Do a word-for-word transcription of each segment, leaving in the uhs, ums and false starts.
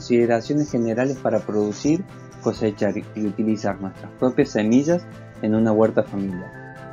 Consideraciones generales para producir, cosechar y utilizar nuestras propias semillas en una huerta familiar.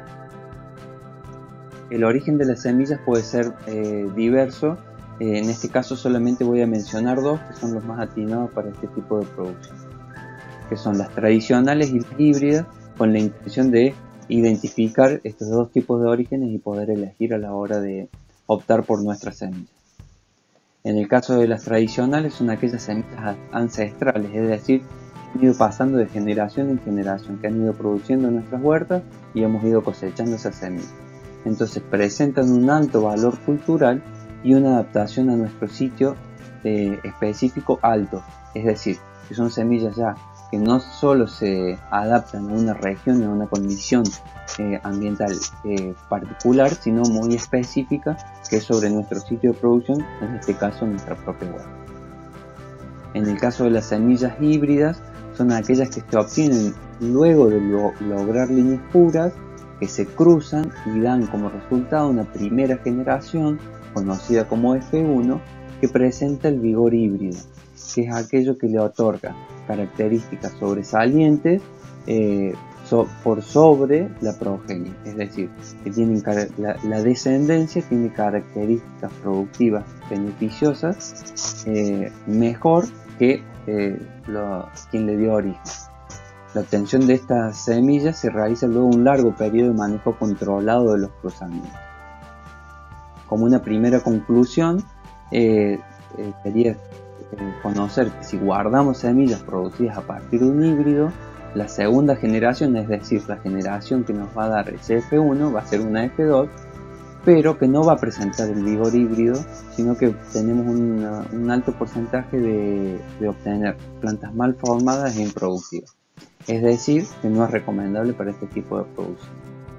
El origen de las semillas puede ser eh, diverso. Eh, en este caso solamente voy a mencionar dos que son los más atinados para este tipo de producción, que son las tradicionales y las híbridas, con la intención de identificar estos dos tipos de orígenes y poder elegir a la hora de optar por nuestras semillas. En el caso de las tradicionales son aquellas semillas ancestrales, es decir, que han ido pasando de generación en generación, que han ido produciendo en nuestras huertas y hemos ido cosechando esas semillas. Entonces presentan un alto valor cultural y una adaptación a nuestro sitio eh, específico alto, es decir, que son semillas ya que no solo se adaptan a una región y a una condición eh, ambiental eh, particular, sino muy específica, que es sobre nuestro sitio de producción, en este caso nuestra propia huerta. En el caso de las semillas híbridas, son aquellas que se obtienen luego de lo lograr líneas puras, que se cruzan y dan como resultado una primera generación, conocida como F uno, que presenta el vigor híbrido, que es aquello que le otorga características sobresalientes eh, so, por sobre la progenie, es decir, que tienen la, la descendencia tiene características productivas beneficiosas eh, mejor que eh, lo, quien le dio origen. La obtención de estas semillas se realiza luego de un largo periodo de manejo controlado de los cruzamientos. Como una primera conclusión, eh, eh, sería conocer que si guardamos semillas producidas a partir de un híbrido, la segunda generación, es decir, la generación que nos va a dar ese F uno, va a ser una F dos, pero que no va a presentar el vigor híbrido, sino que tenemos una, un alto porcentaje de, de obtener plantas mal formadas e improductivas. Es decir, que no es recomendable para este tipo de producción.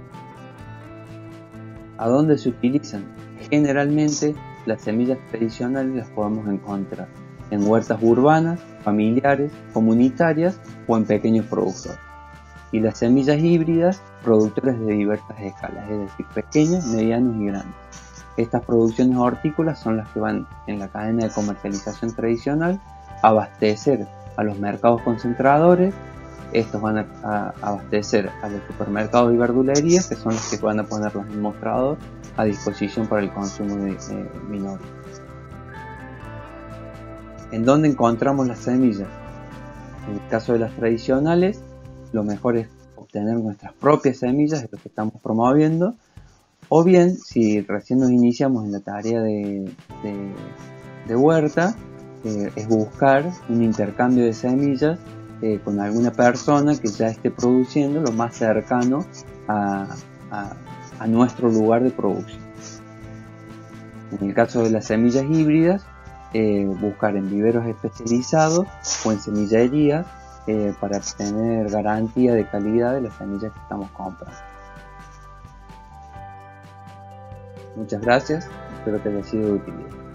¿A dónde se utilizan? Generalmente las semillas tradicionales las podemos encontrar en huertas urbanas, familiares, comunitarias o en pequeños productores. Y las semillas híbridas, productores de diversas escalas, es decir, pequeños, medianos y grandes. Estas producciones hortícolas son las que van en la cadena de comercialización tradicional a abastecer a los mercados concentradores. Estos van a, a abastecer a los supermercados y verdulerías, que son los que van a ponerlos en mostrador a disposición para el consumo de, eh, minorio. ¿En dónde encontramos las semillas? En el caso de las tradicionales, lo mejor es obtener nuestras propias semillas, es lo que estamos promoviendo, o bien, si recién nos iniciamos en la tarea de, de, de huerta, eh, es buscar un intercambio de semillas eh, con alguna persona que ya esté produciendo lo más cercano a, a, a nuestro lugar de producción. En el caso de las semillas híbridas, eh, buscar en viveros especializados o en semillerías eh, para obtener garantía de calidad de las semillas que estamos comprando. Muchas gracias, espero que les haya sido de utilidad.